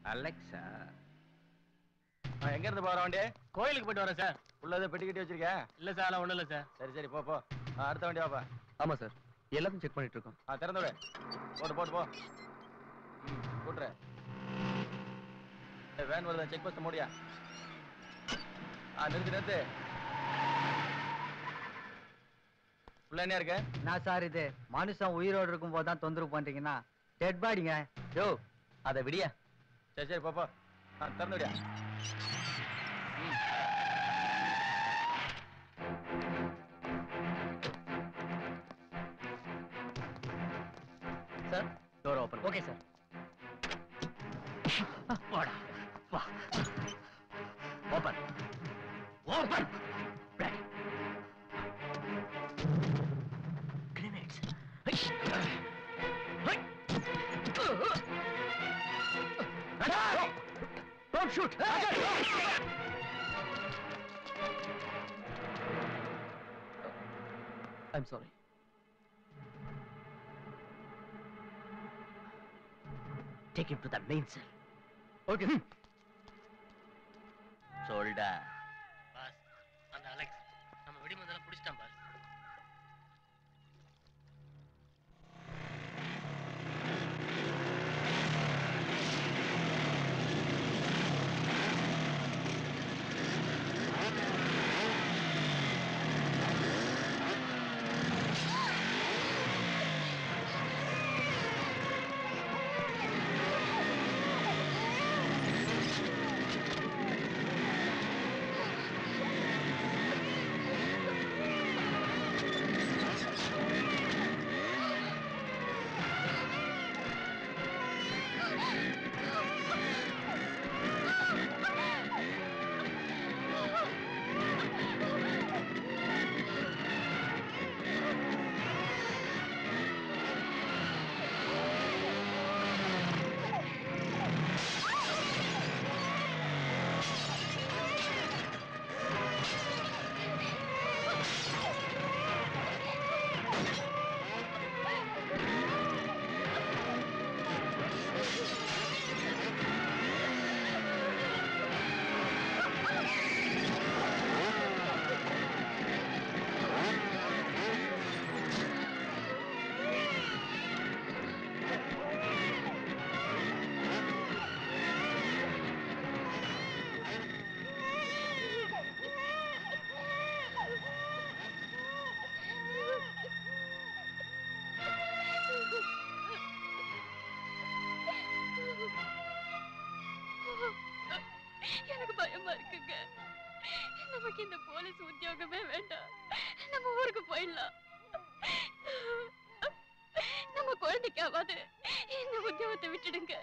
Alexa எங்க இருந்து போற வண்டி? கோயிலுக்கு போயிட்டு வரேன் சார். உள்ளத பெட்டி கட்டி வச்சிருக்க? இல்ல சார், ஒண்ணும் இல்ல சார். சரி சரி, போ போ. அடுத்த வண்டி வாப்பா. ஆமா சார், எல்லாத்தையும் செக் பண்ணிட்டு இருக்கோம். திறந்து விடு. போட்டு போட்டு போ. கூட்டுற வேன் வருது, செக் போஸ்ட் மூடியா? நிறுத்து நிறுத்து. உள்ள என்ன இருக்கு? நான் சார் இது மனுஷன் உயிரோடு இருக்கும் போது தான் தொந்தரவு பண்றீங்கன்னா டெட் பாடிங்க. யோ அதை விடியா. சரி சரி, போ திறந்து விடியா. Sir door open. Okay sir. வாடா வா. Open open. Grenades. Don't shoot. I'm sorry. Take him to the main cell. Okay. சொல்டா. பாஸ், அந்த அலெக்ஸ் நம்ம வெடிமருந்தெல்லாம் புடிச்சிட்டான் பாஸ். எனக்கு பயமா இருக்குங்க. நமக்கு இந்த போலீஸ் உத்தியோகமே வேண்டாம். நம்ம ஊருக்கு போயிடலாம். நம்ம குழந்தைக்காவது இந்த உத்தியோகத்தை விட்டுடுங்க.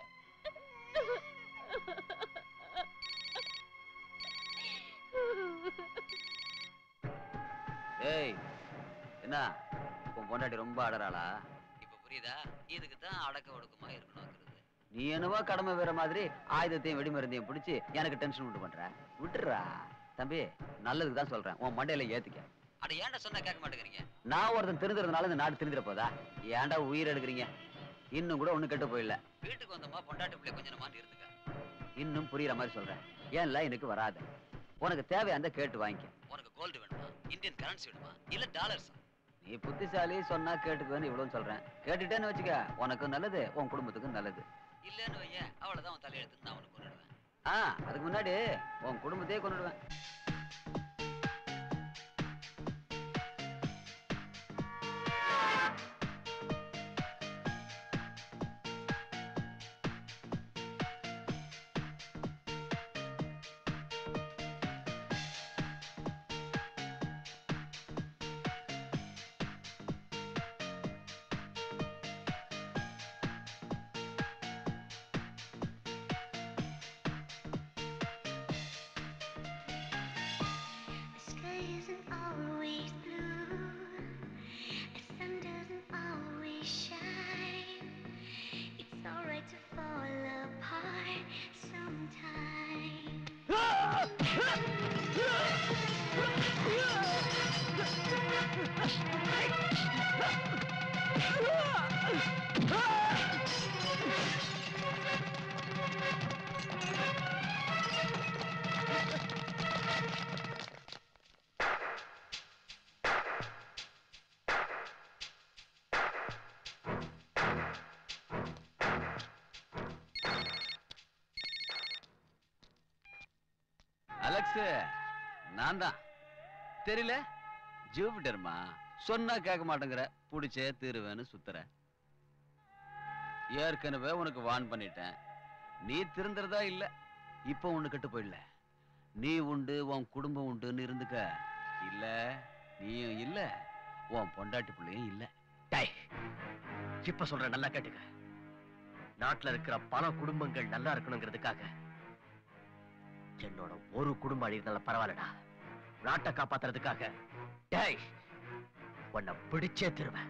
ஏய், என்ன உன் பொண்டாட்டி ரொம்ப அடறாளா? இப்ப புரியுதா? இதுக்கு தான் அடக்க ஒடுக்கமா இருக்கணும்ங்கிறது. நீ என்னவோ கடமை வேற மாதிரி ஆயுதத்தையும் வெடிமருந்தையும் பிடிச்சி எனக்கு டென்ஷன் உண்டு பண்ற. விட்டுறா தம்பி, நல்லதுக்கு தான் சொல்றேன். உன் மண்டையில ஏத்துக்க. அட ஏன்டா சொன்னா கேட்க மாட்டேங்கிறீங்க? நான் ஒருத்தன் தெரிஞ்சதுனால இந்த நாடு தெரிஞ்சிட போதா? ஏன்டா உயிர் எடுக்கிறீங்க? இன்னும் கூட ஒண்ணு கெட்டு போயிடல. வீட்டுக்கு வந்தோமா பொண்டாட்டி பிள்ளை கொஞ்சம் மாட்டி இருந்துக்க. இன்னும் புரியுற மாதிரி சொல்றேன். ஏன்ல எனக்கு வராது. உனக்கு தேவையா இருந்தா கேட்டு வாங்கிக்க. உனக்கு கோல்டு வேணுமா, இந்தியன் கரன்சி வேணுமா, இல்ல டாலர்ஸ்? நீ புத்திசாலி, சொன்னா கேட்டுக்குவேன்னு இவ்வளவு சொல்றேன். கேட்டுட்டேன்னு வச்சுக்க, உனக்கும் நல்லது, உன் குடும்பத்துக்கும் நல்லது. இல்லன்னு வைய, அவ்வளவுதான் உன் தலையெழுத்து. நான் உனக்கு கொண்டுடுவேன். அதுக்கு முன்னாடி உன் குடும்பத்தையே கொண்டுடுவேன். அலெக்ஸ், நான் தான். தெரியல, ஜூபிட்டர்மா. சொன்னா கேட்க மாட்டேங்கிற, புடிச்சே தீருவேன்னு சுத்துற. ஏற்கனவே உனக்கு வான் பண்ணிட்டேன், நீ திருந்துறதா இல்ல. இப்ப ஒண்ணு கெட்டு போயிடல, நீ உண்டு உன் குடும்பம் உண்டுன்னு இருந்துக்க. இல்ல நீயும் இல்ல, உன் பொண்டாட்டி பிள்ளையும் இல்ல. டேய், இப்ப சொல்ற நல்லா கேட்டுக்க. நாட்டுல இருக்கிற பல குடும்பங்கள் நல்லா இருக்கணுங்கிறதுக்காக என்னோட ஒரு குடும்பம் அழிஇருந்தாலும் பரவாயில்லடா. நாட்டை காப்பாத்துறதுக்காக டேய் உன்னை பிடிச்சே திருவேன்.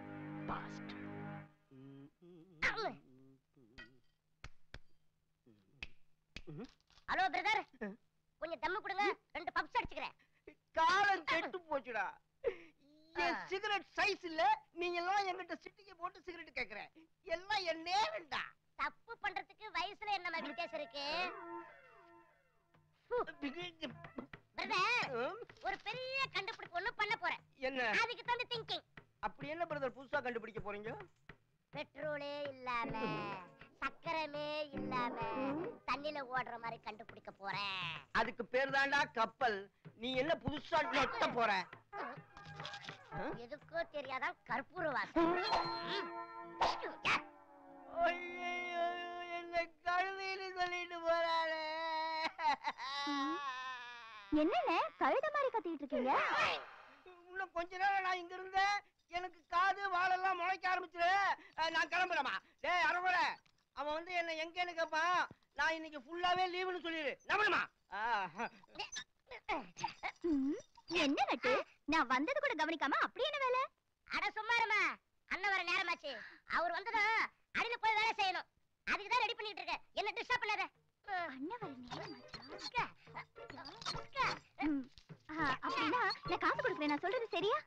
ஹலோ பிரதர், கொஞ்சம் தம்மு கொடுங்க, 2 பப்ஸ் அடிச்சுக்கிறேன். காலம் கெட்டு போச்சுடா. என் சிகரெட் சைஸ் இல்ல, நீங்க எல்லாம் என்கிட்ட சிட்டிக்கு போட்டு சிகரெட் கேக்குற. எல்லாம் என் நேரம்டா. தப்பு பண்றதுக்கு வயசுல என்ன வித்தியாசம் இருக்கு? பிரதர், ஒரு பெரிய கண்டுபிடிப்பு ஒண்ணு பண்ண போறேன். என்ன? அதுக்கு தான் திங்கிங். அப்படி என்ன பிரதர் புதுசா கண்டுபிடிக்க போறீங்க? பெட்ரோலே இல்லாம, சக்கரமே இல்லாம தண்ணில ஓடுற மாதிரி கண்டுபிடிக்க போறேன். அதுக்கு பேர் தான்டா கப்பல். நீ என்ன புதுசா நொட்ட போற? எதுக்கோ தெரியாதான் கற்பூர வாசம். என்ன கழுதைன்னு சொல்லிட்டு போறாளே. என்னென்ன கழுத மாதிரி கத்திட்டு இருக்கீங்க? இன்னும் கொஞ்ச நேரம் நான் இங்க இருந்தேன், எனக்கு காது வாழெல்லாம் முளைக்க ஆரம்பிச்சிரு. நான் கிளம்புறேமா. டேய் அரவர, அவன் வந்து என்ன எங்கன்னு கேட்பான். நான் இன்னைக்கு ஃபுல்லாவே லீவுன்னு சொல்லிடு. நம்பணுமா? என்ன நட்டு, நான் வந்தது கூட கவனிக்காம அப்படி என்ன வேலை? அட சும்மாருமா, அண்ணன் வர நேரமாச்சு. அவர் வந்ததும் அடியில போய் வேலை செய்யணும். அதுக்கு தான் ரெடி பண்ணிட்டு இருக்கேன். என்ன டிஸ்டர்ப் பண்ணாத. அண்ணன் வர நேரமாச்சா? அப்படின்னா நான் காசு கொடுக்குறேன், நான் சொல்றது சரியா?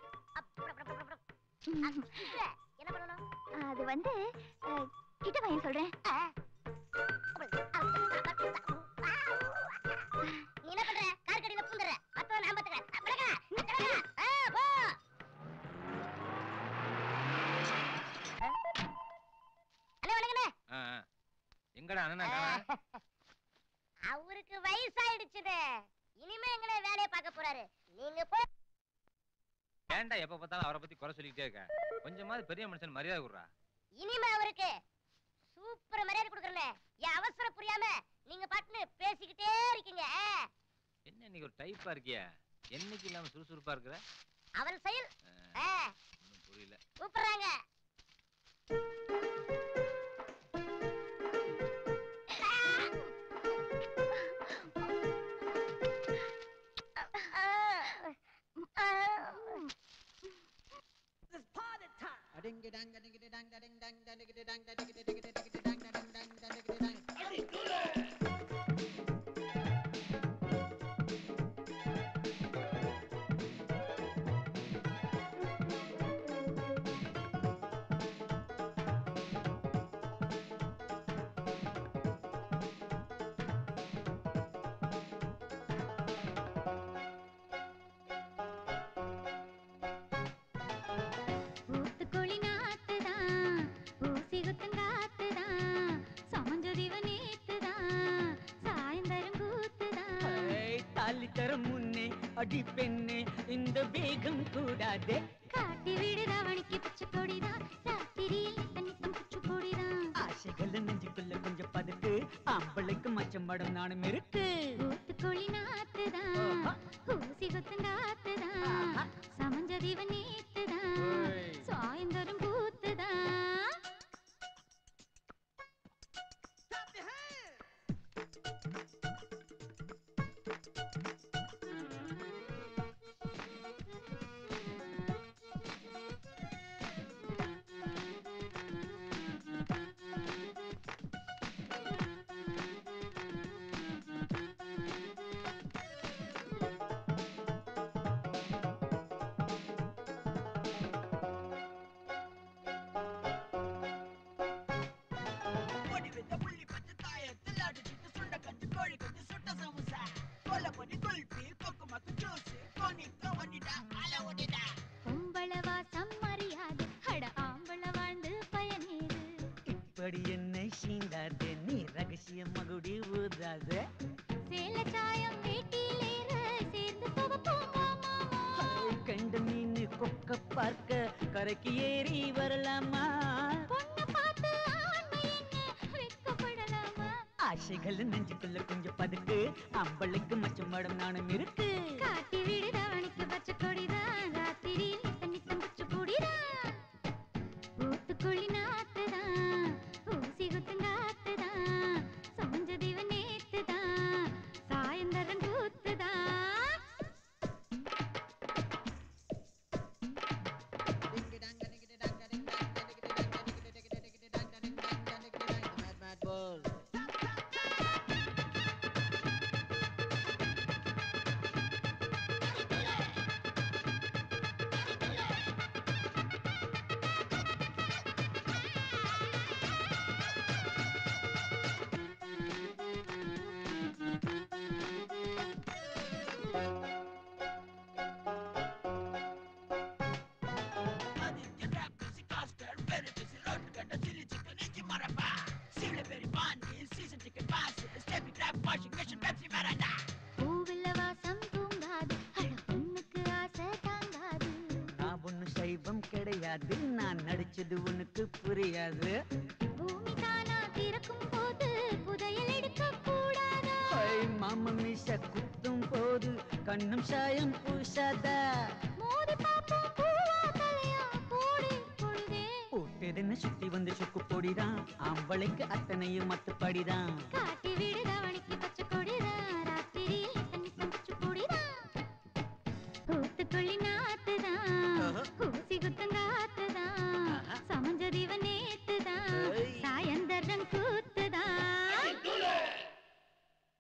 என்ன பண்ணணும்? அது வந்து கிட்ட வாங்க சொல்றேன். நீ என்ன பண்ற? கார் கடியில பூந்துற. மத்தவ நான் பாத்துக்கிறேன். எங்கடா அண்ணா? அவருக்கு வயசாயிடுச்சுதே, இனிமே எங்களை வேலையை பார்க்க போறாரு. நீங்க போ. ஏன்டா எப்ப பார்த்தாலும் அவரை பத்தி குறை சொல்லிட்டே இருக்க? கொஞ்சமாவது பெரிய மனுஷன் மரியாதை கொடுறா. இனிமே அவருக்கு சூப்பர் மரியாதை கொடுக்கறேன். என் அவசரம் புரியாம நீங்க பாட்டுன்னு பேசிக்கிட்டே இருக்கீங்க. என்ன இன்னைக்கு ஒரு டைப்பா இருக்கியா? என்னைக்கு இல்லாம சுறுசுறுப்பா இருக்கிற? அவன் செயல் புரியல. கூப்பிடுறாங்க. அடி பெண்ணே, இந்த வேகம் கூடாதே. காட்டி வீடு ராவணிக்கு பச்சை கொடிதான், ராத்திரியில் நித்தம் பச்சை கொடிதான். ஆசைகள் நெஞ்சுக்குள்ள கொஞ்சம் பதுக்கு, ஆம்பளைக்கு மச்சம் படம் நானும் இருக்கு. ஊத்துக்கோழி நாத்துதான், ஊசி குத்துங்காத்துதான், சமஞ்சதிவன் நேத்துதான், சாயந்தரம் பூத்துதான். இப்படி என்னை சீண்டாதே, நீ ரகசிய மகுடி ஊதாதே. வேலை சாயம் வேட்டியிலேற சேர்ந்து துவப்போமா மாமா கண்ட மீன் கொக்க பார்க்க கரைக்கு ஏறி வரலாமா பொண்ணை பார்த்து ஆண்மை என்ன வெட்கப்படலாமா ஆசைகள் நெஞ்சுக்குள்ள கொஞ்சம் பதுக்கு அம்பளுக்கு மச்சம் மடம் நானும் இருக்கு காட்டி விடுதா வணிக்கு பச்சை கொடிதான் ராத்திரி நித்த நித்தம் பச்சை பொடிதான் ஊத்துக்குழி நாத்துதான் ஊசி குத்துங்காத்துதான் சமஞ்சது இவன் நேத்துதான் சாயந்தரம் கூத்துதான் பூவில்ல வாசம் தூங்காது அட பொண்ணுக்கு ஆசை தாங்காது நான் ஒண்ணு சைவம் கிடையாது நான் நடிச்சது உனக்கு புரியாது பூமி தானா திறக்கும் போது புதையல் எடுக்க கூடாதா மாமா மீச குத்தும் போது கண்ணும் சாயம் பூசாதா மோதி பாப்போம் பூவா தலையா போடி பொழுதே போட்டதுன்னு சுத்தி வந்து சுக்கு பொடிதான் ஆம்பளைக்கு அத்தனையும் மத்துப்படிதான் காட்டி விடுதா வணிக்கு பச்சை கொடிதான் ராத்திரி நித்த நித்தம் பச்சை பொடிதான் ஊத்துக்குழி நாத்துதான் ஊசி குத்துங்க